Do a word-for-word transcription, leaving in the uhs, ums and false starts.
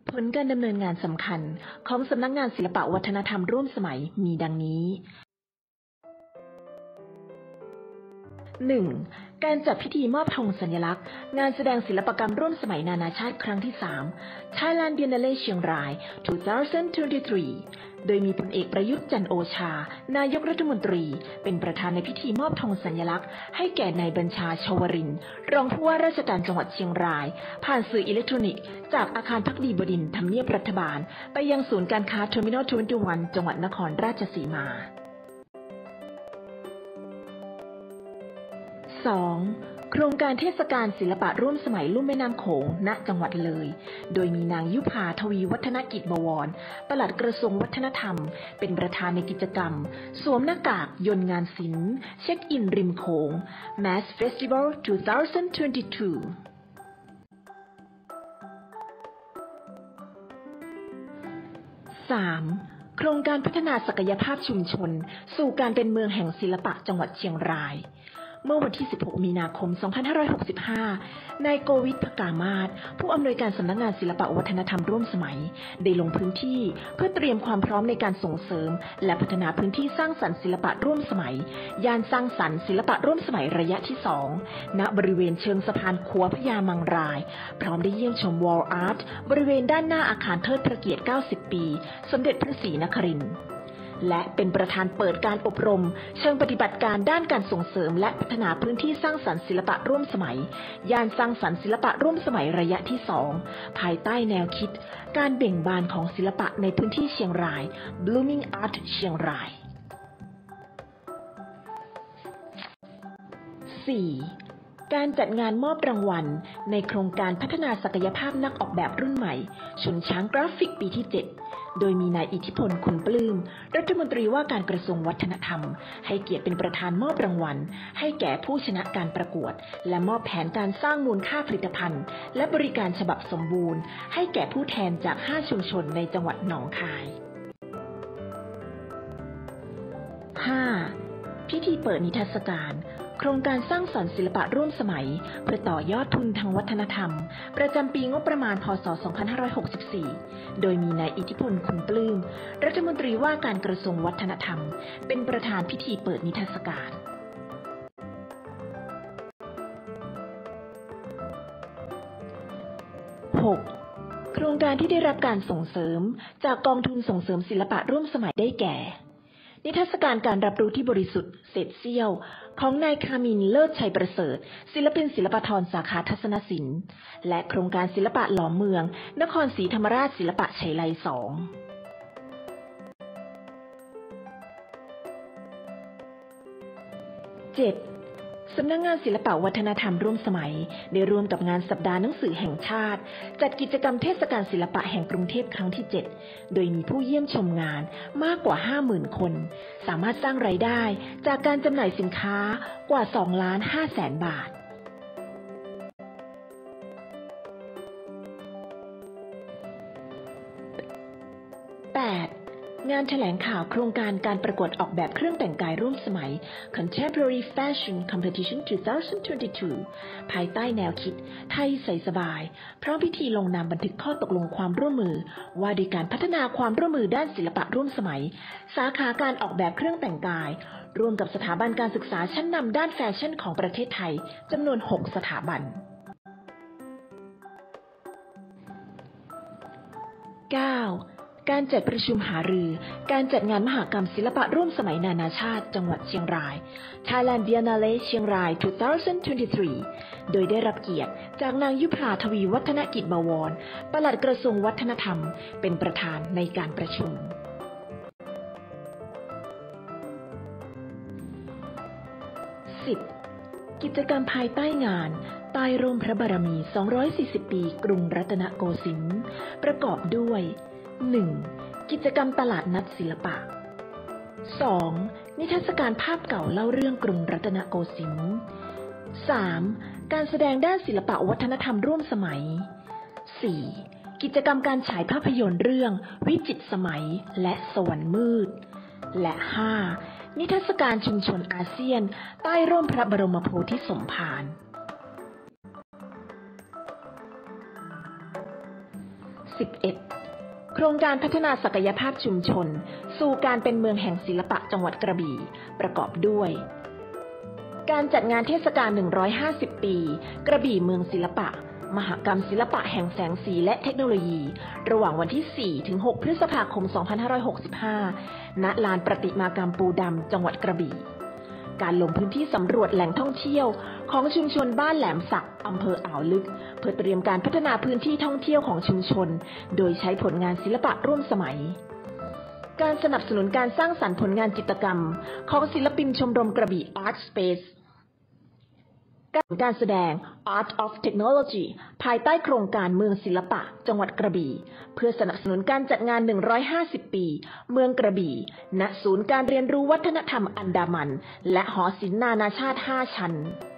ผลการดำเนินงานสำคัญของสำนักงานศิลปวัฒนธรรมร่วมสมัยมีดังนี้ หนึ่ง. การจัดพิธีมอบธงสัญลักษณ์งานแสดงศิลปกรรมร่วมสมัยนานาชาติครั้งที่ สาม Thailand Biennale เชียงราย สองพันยี่สิบสาม โดยมีพลเอกประยุทธ์จันทร์โอชานายกรัฐมนตรีเป็นประธานในพิธีมอบธงสัญลักษณ์ให้แก่นายบัญชา ชวรินทร์รองผู้ว่าราชการจังหวัดเชียงรายผ่านสื่ออิเล็กทรอนิกส์จากอาคารภักดีบดินทร์ทำเนียบรัฐบาลไปยังศูนย์การค้าเทอร์มินอลยี่สิบเอ็ดจังหวัดนครราชสีมา สอง. โครงการเทศกาลศิลปะร่วมสมัยลุ่มแม่น้ำโขงณจังหวัดเลยโดยมีนางยุภาทวีวัฒนกิจบวรปลัดกระทรวงวัฒนธรรมเป็นประธานในกิจกรรมสวมหน้ากากยนต์งานศิลป์เช็คอินริมโขง Mass Festival สองพันยี่สิบสอง สาม. โครงการพัฒนาศักยภาพชุมชนสู่การเป็นเมืองแห่งศิลปะจังหวัดเชียงรายเมื่อวันที่ สิบหก มีนาคม สองพันห้าร้อยหกสิบห้า นายโกวิท ภกามาศผู้อำนวยการสำนักงานศิลปวัฒนธรรมร่วมสมัยได้ลงพื้นที่เพื่อเตรียมความพร้อมในการส่งเสริมและพัฒนาพื้นที่สร้างสรรค์ศิลปะร่วมสมัยย่านสร้างสรรค์ศิลปะร่วมสมัยระยะที่ สอง ณ บริเวณเชิงสะพานขัวพญามังรายพร้อมได้เยี่ยมชม Wall Art บริเวณด้านหน้าอาคารเทิดพระเกียรติ เก้าสิบ ปีสมเด็จพระศรีนครินทร์และเป็นประธานเปิดการอบรมเชิงปฏิบัติการด้านการส่งเสริมและพัฒนาพื้นที่สร้างสรรค์ศิลปะร่วมสมัยย่านสร้างสรรค์ศิลปะร่วมสมัยระยะที่ สอง ภายใต้แนวคิดการเบ่งบานของศิลปะในพื้นที่เชียงราย Blooming Art เชียงราย สี่. การจัดงานมอบรางวัลในโครงการพัฒนาศักยภาพนักออกแบบรุ่นใหม่ชนช้างกราฟิกปีที่ เจ็ดโดยมีนายอิทธิพล คุณปลื้มรัฐมนตรีว่าการกระทรวงวัฒนธรรมให้เกียรติเป็นประธานมอบรางวัลให้แก่ผู้ชนะการประกวดและมอบแผนการสร้างมูลค่าผลิตภัณฑ์และบริการฉบับสมบูรณ์ให้แก่ผู้แทนจากห้าชุมชนในจังหวัดหนองคาย ห้า. พิธีเปิดนิทรรศการโครงการสร้างสรรค์ศิลปะร่วมสมัยเพื่อต่อยอดทุนทางวัฒนธรรมประจำปีงบประมาณพ.ศ. สองพันห้าร้อยหกสิบสี่โดยมีนายอิทธิพล คุณปลื้มรัฐมนตรีว่าการกระทรวงวัฒนธรรมเป็นประธานพิธีเปิดนิทรรศการ หก. โครงการที่ได้รับการส่งเสริมจากกองทุนส่งเสริมศิลปะร่วมสมัยได้แก่นิทรรศการการรับรู้ที่บริสุทธิ์เศษเสี้ยวของนายคามินเลิศชัยประเสริฐศิลปินศิลปธรสาขาทัศนศิลป์และโครงการศิลปะหลอมเมืองนครศรีธรรมราชศิลปะชัยไลสอง เจ็ด. สำนักงานศิลปวัฒนธรรมร่วมสมัยได้ร่วมกับงานสัปดาห์หนังสือแห่งชาติจัดกิจกรรมเทศกาลศิลปะแห่งกรุงเทพครั้งที่ เจ็ดโดยมีผู้เยี่ยมชมงานมากกว่า ห้าหมื่น คนสามารถสร้างรายได้จากการจำหน่ายสินค้ากว่า สองล้านห้าแสน บาท แปด. งานแถลงข่าวโครงการการประกวดออกแบบเครื่องแต่งกายร่วมสมัย Contemporary Fashion Competition สองพันยี่สิบสอง ภายใต้แนวคิดไทยใส่สบายพร้อมพิธีลงนามบันทึกข้อตกลงความร่วมมือว่าด้วยการพัฒนาความร่วมมือด้านศิลปะร่วมสมัยสาขาการออกแบบเครื่องแต่งกายร่วมกับสถาบันการศึกษาชั้นนำด้านแฟชั่นของประเทศไทยจำนวน หก สถาบัน เก้า. การจัดประชุมหารือการจัดงานมหกรรมศิลปะร่วมสมัยนานาชาติจังหวัดเชียงราย Thailand Biennale เชียงราย สองพันยี่สิบสาม โดยได้รับเกียรติจากนางยุภาทวีวัฒนกิจบวรปลัดกระทรวงวัฒนธรรมเป็นประธานในการประชุม สิบ. กิจกรรมภายใต้งานใต้ร่มพระบารมี สองร้อยสี่สิบ ปีกรุงรัตนโกสินทร์ประกอบด้วย หนึ่ง. กิจกรรมตลาดนัดศิลปะ สอง. นิทรรศการภาพเก่าเล่าเรื่องกรุงรัตนโกสินทร์ สาม. การแสดงด้านศิลปะวัฒนธรรมร่วมสมัย สี่. กิจกรรมการฉายภาพยนตร์เรื่องวิจิตรสมัยและสวรรค์มืด และ ห้า. นิทรรศการชุมชนอาเซียนใต้ร่มพระบรมโพธิสมภารสิบเอ็ด โครงการพัฒนาศักยภาพชุมชนสู่การเป็นเมืองแห่งศิลปะจังหวัดกระบี่ประกอบด้วยการจัดงานเทศกาลหนึ่งร้อยห้าสิบปีกระบี่เมืองศิลปะมหกรรมศิลปะแห่งแสงสีและเทคโนโลยีระหว่างวันที่ สี่ถึงหก พฤษภาคม สองพันห้าร้อยหกสิบห้า ณ ลานประติมากรรมปูดำจังหวัดกระบี่การลงพื้นที่สำรวจแหล่งท่องเที่ยวของชุมชนบ้านแหลมสักอำเภออ่าวลึกเพื่อเตรียมการพัฒนาพื้นที่ท่องเที่ยวของชุมชนโดยใช้ผลงานศิลปะร่วมสมัยการสนับสนุนการสร้างสรรค์ผลงานจิตรกรรมของศิลปินชมรมกระบี่ Art Spaceการแสดง Art of Technology ภายใต้โครงการเมืองศิลปะจังหวัดกระบี่เพื่อสนับสนุนการจัดงานหนึ่งร้อยห้าสิบปีเมืองกระบี่ณศูนย์การเรียนรู้วัฒนธรรมอันดามันและหอศิลป์นานาชาติห้าชั้น